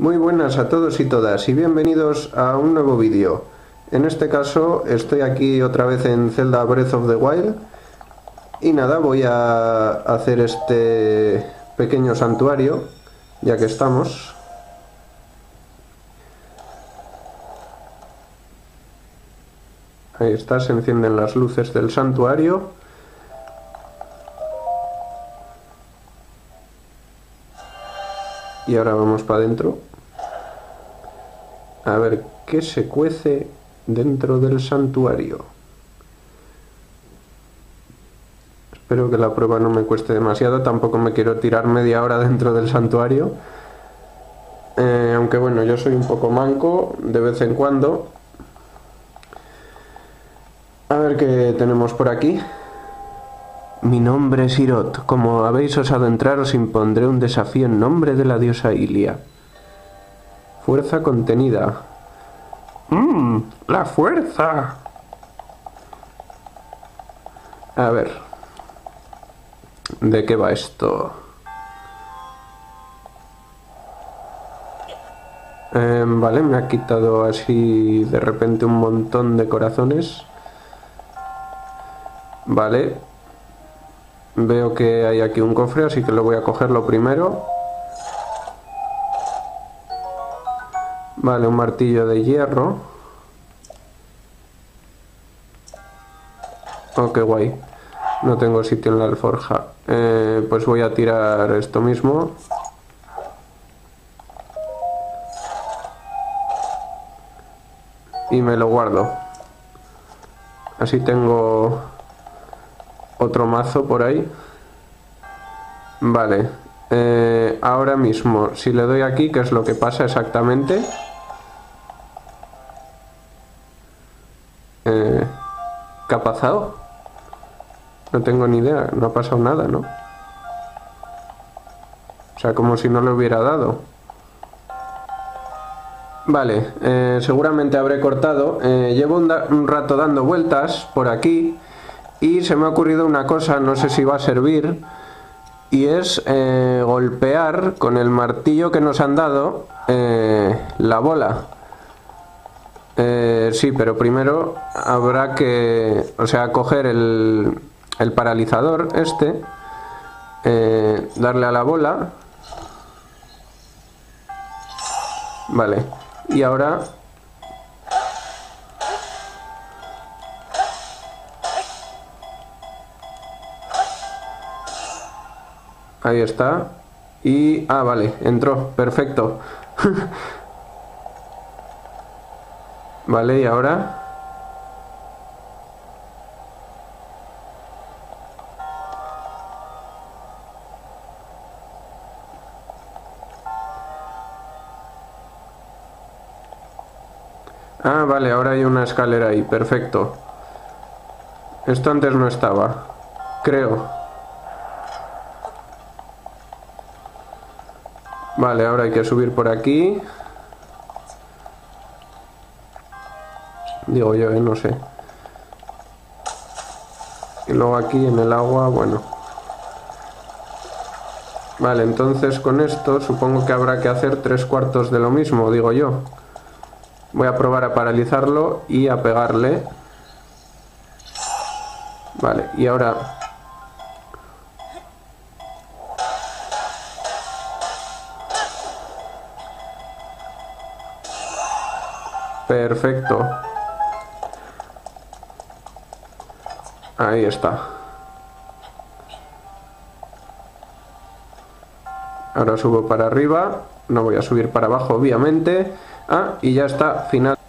Muy buenas a todos y todas y bienvenidos a un nuevo vídeo. En este caso estoy aquí otra vez en Zelda Breath of the Wild y nada, voy a hacer este pequeño santuario, ya que estamos. Ahí está, se encienden las luces del santuario. Y ahora vamos para adentro. A ver qué se cuece dentro del santuario. Espero que la prueba no me cueste demasiado. Tampoco me quiero tirar media hora dentro del santuario. Aunque bueno, yo soy un poco manco de vez en cuando. A ver qué tenemos por aquí. Mi nombre es Irot. Como habéis osado entrar, os impondré un desafío en nombre de la diosa Hylia. Fuerza contenida. ¡La fuerza! A ver. ¿De qué va esto? Vale, me ha quitado así de repente un montón de corazones. Vale. Veo que hay aquí un cofre, así que lo voy a cogerlo primero. Vale, un martillo de hierro. Oh, qué guay. No tengo sitio en la alforja. Pues voy a tirar esto mismo. Y me lo guardo. Así tengo otro mazo por ahí. Vale. Ahora mismo, si le doy aquí, ¿qué es lo que pasa exactamente? ¿Qué ha pasado? No tengo ni idea, no ha pasado nada, ¿no? O sea, como si no le hubiera dado. Vale, seguramente habré cortado. Llevo un rato dando vueltas por aquí y se me ha ocurrido una cosa, no sé si va a servir, y es golpear con el martillo que nos han dado la bola. Sí, pero primero habrá que, o sea, coger el paralizador este, darle a la bola. Vale, y ahora ahí está. Y vale, entró, perfecto. Vale, y ahora vale, ahora hay una escalera ahí, perfecto. Esto antes no estaba, creo. Vale, ahora hay que subir por aquí. Digo yo, no sé. Y luego aquí en el agua, bueno. Vale, entonces con esto supongo que habrá que hacer 3/4 de lo mismo, digo yo. Voy a probar a paralizarlo y a pegarle. Vale, y ahora perfecto. Ahí está. Ahora subo para arriba. No voy a subir para abajo, obviamente. Y ya está, final.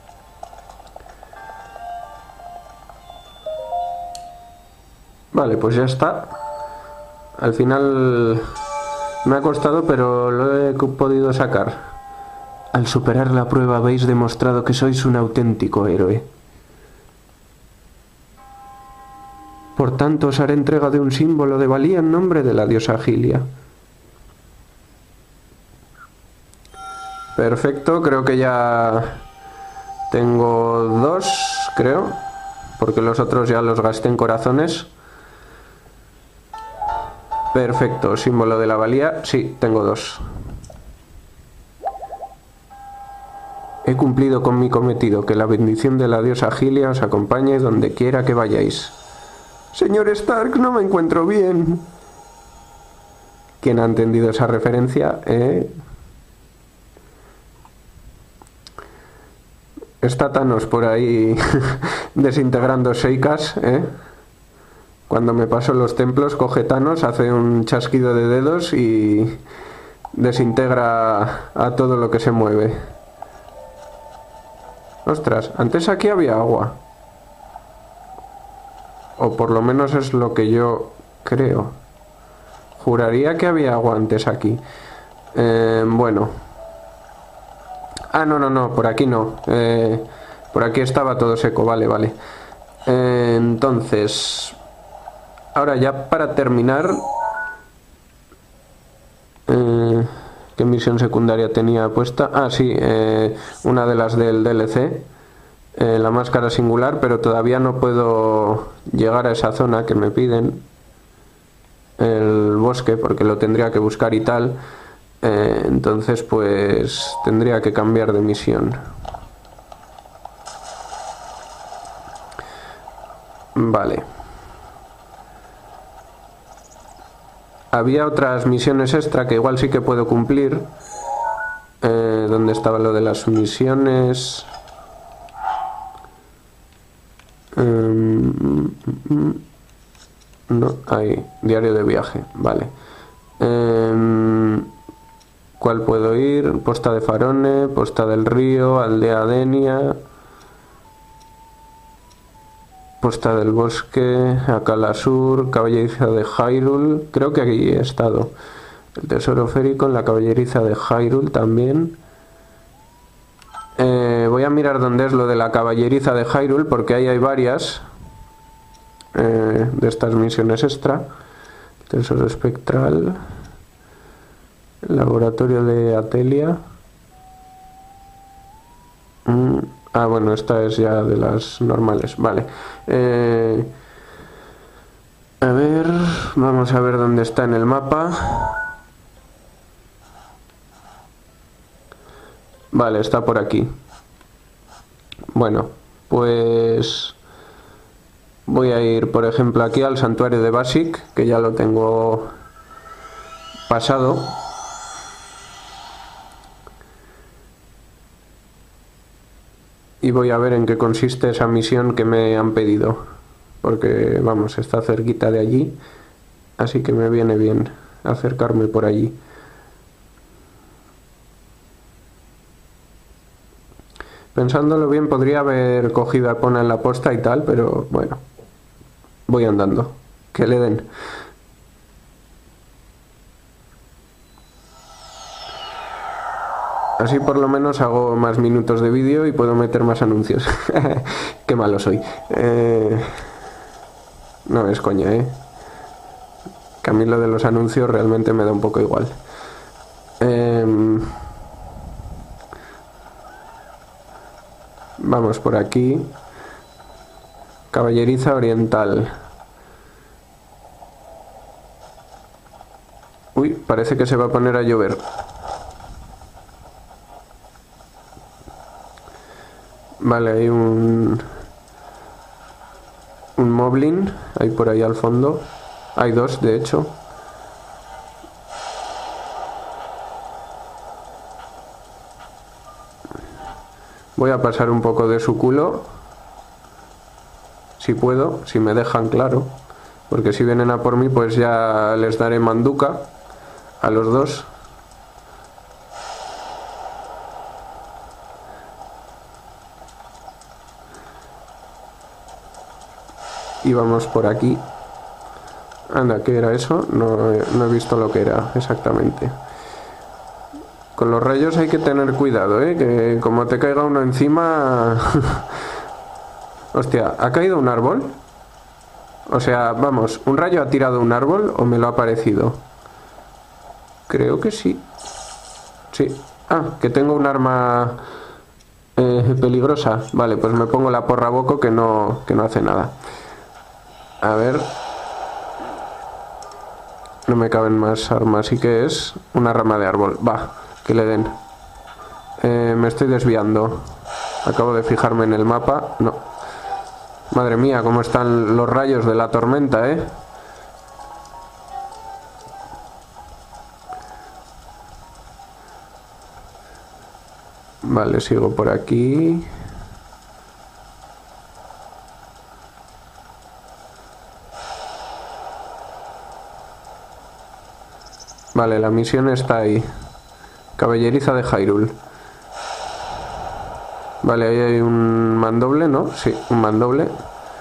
Vale, pues ya está. Al final me ha costado, pero lo he podido sacar. Al superar la prueba habéis demostrado que sois un auténtico héroe. Por tanto, os haré entrega de un símbolo de valía en nombre de la diosa Hylia. Perfecto, creo que ya tengo 2, creo, porque los otros ya los gasté en corazones. Perfecto, símbolo de la valía, sí, tengo 2. He cumplido con mi cometido. Que la bendición de la diosa Hylia os acompañe donde quiera que vayáis. Señor Stark, no me encuentro bien. ¿Quién ha entendido esa referencia? Está Thanos por ahí desintegrando Seikas, Cuando me paso los templos, coge Thanos, hace un chasquido de dedos y desintegra a todo lo que se mueve. Ostras, antes aquí había agua. O por lo menos es lo que yo creo. Juraría que había agua antes aquí. Bueno. Ah, no, por aquí no. Por aquí estaba todo seco, vale. Entonces... Ahora ya para terminar... ¿qué misión secundaria tenía puesta? Ah, sí, una de las del DLC. La máscara singular, pero todavía no puedo llegar a esa zona que me piden. El bosque, porque lo tendría que buscar y tal. Entonces pues tendría que cambiar de misión. Vale. Había otras misiones extra que igual sí que puedo cumplir. ¿Dónde estaba lo de las misiones? No, ahí, diario de viaje, vale. ¿Cuál puedo ir? Posta de Farone, Posta del Río, Aldea Denia, Posta del Bosque, Akala Sur, Caballeriza de Hyrule, creo que aquí he estado. El Tesoro Férico en la Caballeriza de Hyrule también. Voy a mirar dónde es lo de la Caballeriza de Hyrule, porque ahí hay varias de estas misiones extra. Tesoro Espectral, el Laboratorio de Atelia. Ah, bueno, esta es ya de las normales, vale. A ver, vamos a ver dónde está en el mapa. Vale, está por aquí. Bueno, pues voy a ir, por ejemplo, aquí al santuario de Basic, que ya lo tengo pasado. Y voy a ver en qué consiste esa misión que me han pedido. Porque, vamos, está cerquita de allí. Así que me viene bien acercarme por allí. Pensándolo bien, podría haber cogido a Epona en la posta y tal, pero bueno. Voy andando. Que le den. Así por lo menos hago más minutos de vídeo y puedo meter más anuncios. Qué malo soy. No es coña, Que a mí lo de los anuncios realmente me da un poco igual. Vamos por aquí. Caballeriza Oriental. Uy, parece que se va a poner a llover. Vale, hay un moblin, hay por ahí al fondo. Hay dos, de hecho. Voy a pasar un poco de su culo. Si puedo, si me dejan, claro. Porque si vienen a por mí, pues ya les daré manduca a los dos. Y vamos por aquí. Anda, ¿qué era eso? No he visto lo que era exactamente. Con los rayos hay que tener cuidado, que como te caiga uno encima... Hostia, ¿ha caído un árbol? O sea, vamos, ¿un rayo ha tirado un árbol o me lo ha parecido? Creo que sí. Sí. Ah, que tengo un arma peligrosa. Vale, pues me pongo la porra boco que no hace nada. A ver. No me caben más armas. ¿Y qué es? Una rama de árbol. Va, que le den. Me estoy desviando. Acabo de fijarme en el mapa. No. Madre mía, cómo están los rayos de la tormenta, ¿eh? Vale, sigo por aquí. Vale, la misión está ahí. Caballeriza de Hyrule. Vale, ahí hay un mandoble, ¿no? Sí, un mandoble.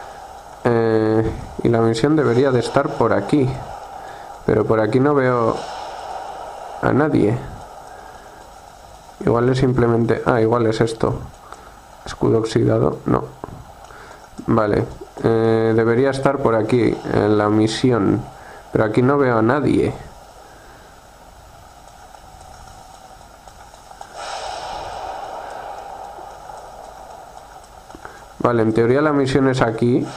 Y la misión debería de estar por aquí. Pero por aquí no veo a nadie. Igual es simplemente... Ah, igual es esto. Escudo oxidado. No. Vale. Debería estar por aquí, en la misión. Pero aquí no veo a nadie. Vale, en teoría la misión es aquí.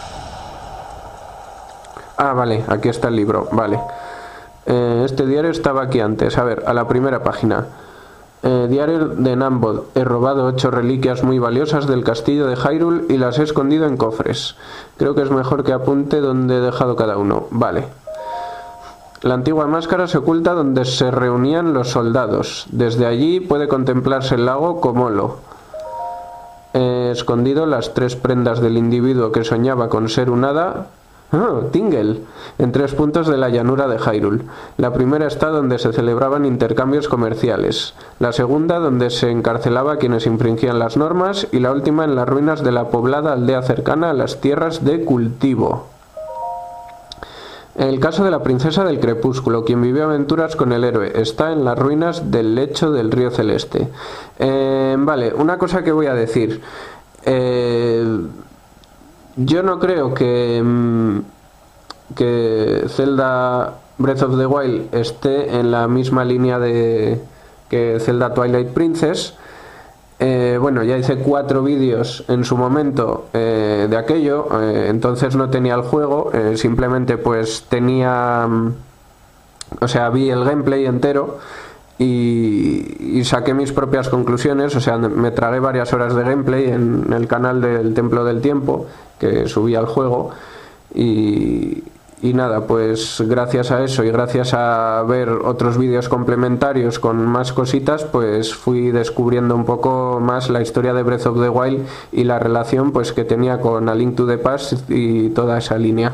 Ah, vale, aquí está el libro. Vale. Este diario estaba aquí antes. A ver, a la primera página. Diario de Nambod. He robado 8 reliquias muy valiosas del castillo de Hyrule y las he escondido en cofres. Creo que es mejor que apunte donde he dejado cada uno. Vale. La antigua máscara se oculta donde se reunían los soldados. Desde allí puede contemplarse el lago Komolo. He escondido las 3 prendas del individuo que soñaba con ser un hada. ¡Ah, Tingle! En 3 puntos de la llanura de Hyrule. La primera está donde se celebraban intercambios comerciales, la segunda donde se encarcelaba a quienes infringían las normas y la última en las ruinas de la poblada aldea cercana a las tierras de cultivo. El caso de la princesa del crepúsculo, quien vivió aventuras con el héroe, está en las ruinas del lecho del río celeste. Vale, una cosa que voy a decir. Yo no creo que Zelda Breath of the Wild esté en la misma línea que Zelda Twilight Princess. Bueno, ya hice 4 vídeos en su momento de aquello, entonces no tenía el juego, simplemente pues tenía, o sea, vi el gameplay entero y saqué mis propias conclusiones, o sea, me tragué varias horas de gameplay en el canal del Templo del Tiempo, que subí al juego, y nada, pues gracias a eso y gracias a ver otros vídeos complementarios con más cositas, pues fui descubriendo un poco más la historia de Breath of the Wild y la relación pues que tenía con A Link to the Past y toda esa línea.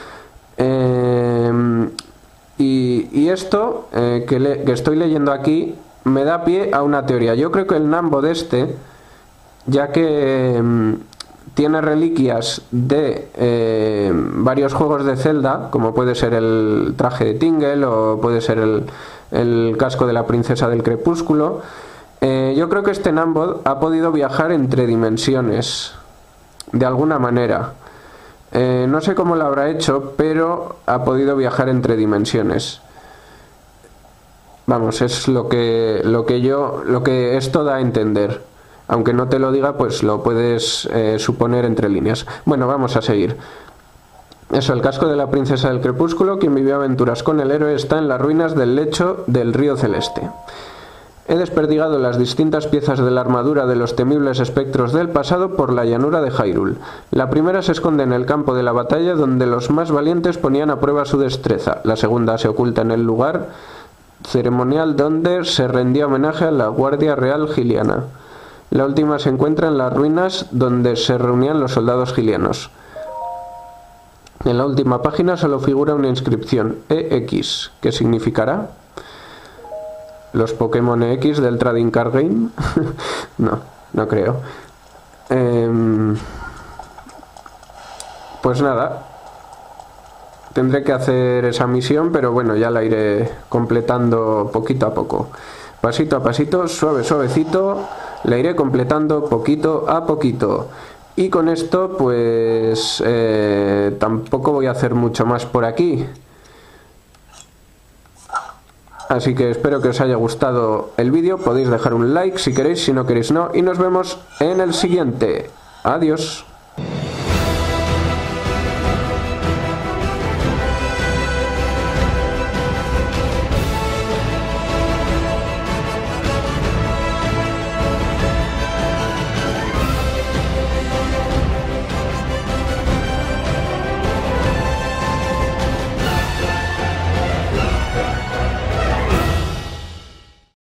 Y esto que estoy leyendo aquí me da pie a una teoría. Yo creo que el Nambo de este, ya que tiene reliquias de varios juegos de Zelda, como puede ser el traje de Tingle o puede ser el casco de la princesa del crepúsculo. Yo creo que este Nambod ha podido viajar entre dimensiones, de alguna manera. No sé cómo lo habrá hecho, pero ha podido viajar entre dimensiones. Vamos, es lo que esto da a entender. Aunque no te lo diga, pues lo puedes suponer entre líneas. Bueno, vamos a seguir. Eso, el casco de la princesa del crepúsculo, quien vivió aventuras con el héroe, está en las ruinas del lecho del río celeste. He desperdigado las distintas piezas de la armadura de los temibles espectros del pasado por la llanura de Hyrule. La primera se esconde en el campo de la batalla donde los más valientes ponían a prueba su destreza. La segunda se oculta en el lugar ceremonial donde se rendía homenaje a la Guardia Real Giliana. La última se encuentra en las ruinas donde se reunían los soldados gilianos. En la última página solo figura una inscripción EX, ¿qué significará? ¿Los Pokémon EX del Trading Card Game? No creo. Pues nada, tendré que hacer esa misión, pero bueno, ya la iré completando poquito a poco. Pasito a pasito, suavecito, la iré completando poquito a poquito. Y con esto, pues tampoco voy a hacer mucho más por aquí. Así que espero que os haya gustado el vídeo. Podéis dejar un like si queréis, si no queréis no. Y nos vemos en el siguiente. Adiós.